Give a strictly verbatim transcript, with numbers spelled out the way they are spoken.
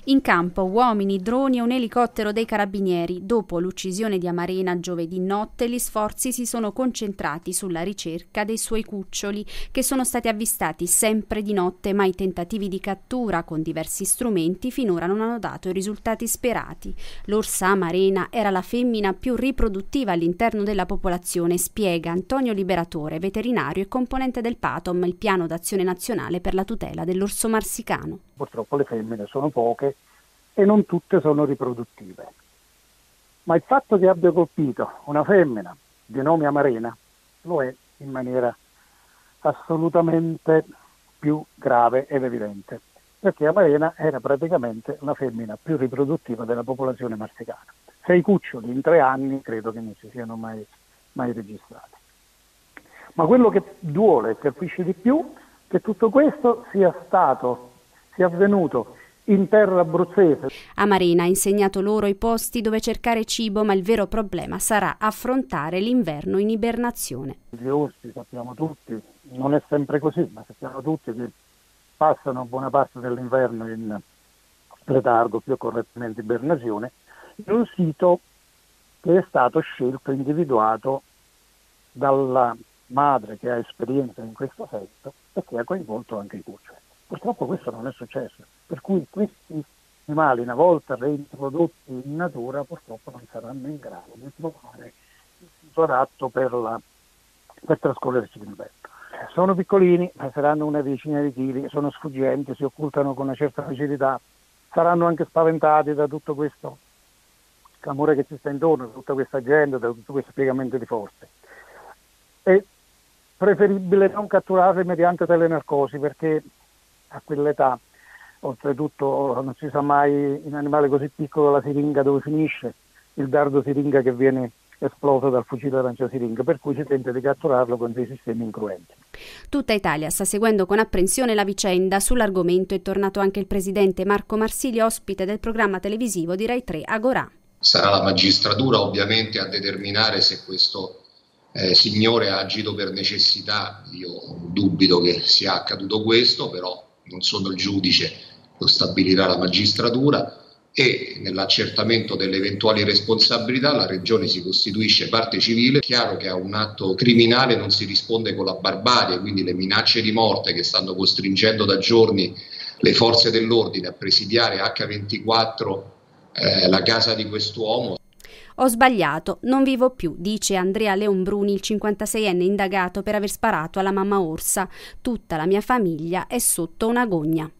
In campo uomini, droni e un elicottero dei carabinieri. Dopo l'uccisione di Amarena giovedì notte, gli sforzi si sono concentrati sulla ricerca dei suoi cuccioli, che sono stati avvistati sempre di notte, ma i tentativi di cattura con diversi strumenti finora non hanno dato i risultati sperati. L'orsa Amarena era la femmina più riproduttiva all'interno della popolazione, spiega Antonio Liberatore, veterinario e componente del PATOM, il Piano d'Azione Nazionale per la tutela dell'orso marsicano. Purtroppo le femmine sono poche e non tutte sono riproduttive. Ma il fatto che abbia colpito una femmina di nome Amarena lo è in maniera assolutamente più grave ed evidente, perché Amarena era praticamente la femmina più riproduttiva della popolazione marsicana. Sei cuccioli in tre anni credo che non si siano mai, mai registrati. Ma quello che duole e colpisce di più è che tutto questo sia stato, sia avvenuto in terra abruzzese. Amarena ha insegnato loro i posti dove cercare cibo, ma il vero problema sarà affrontare l'inverno in ibernazione. Gli orsi, sappiamo tutti, non è sempre così, ma sappiamo tutti che passano buona parte dell'inverno in letargo, più correttamente ibernazione, in un sito che è stato scelto, individuato dalla madre che ha esperienza in questo senso e che ha coinvolto anche i cuccioli. Purtroppo questo non è successo, per cui questi animali, una volta reintrodotti in natura, purtroppo non saranno in grado di trovare il sito adatto per, la, per trascorrersi l'inverno. Sono piccolini, saranno una decina di chili, sono sfuggenti, si occultano con una certa facilità, saranno anche spaventati da tutto questo clamore che ci sta intorno, da tutta questa gente, da tutto questo spiegamento di forze. È preferibile non catturarli mediante telenarcosi, perché a quell'età, oltretutto non si sa mai in un animale così piccolo la siringa dove finisce, il dardo siringa che viene esploso dal fucile lanciasiringa, per cui si tenta di catturarlo con dei sistemi incruenti. Tutta Italia sta seguendo con apprensione la vicenda. Sull'argomento è tornato anche il presidente Marco Marsilio, ospite del programma televisivo di Rai tre Agorà. Sarà la magistratura ovviamente a determinare se questo eh, signore ha agito per necessità. Io dubito che sia accaduto questo, però non sono il giudice, lo stabilirà la magistratura, e nell'accertamento delle eventuali responsabilità la Regione si costituisce parte civile. È chiaro che a un atto criminale non si risponde con la barbarie, quindi le minacce di morte che stanno costringendo da giorni le forze dell'ordine a presidiare acca ventiquattro eh, la casa di quest'uomo. Ho sbagliato, non vivo più, dice Andrea Leonbruni, il cinquantaseienne indagato per aver sparato alla mamma orsa. Tutta la mia famiglia è sotto una gogna.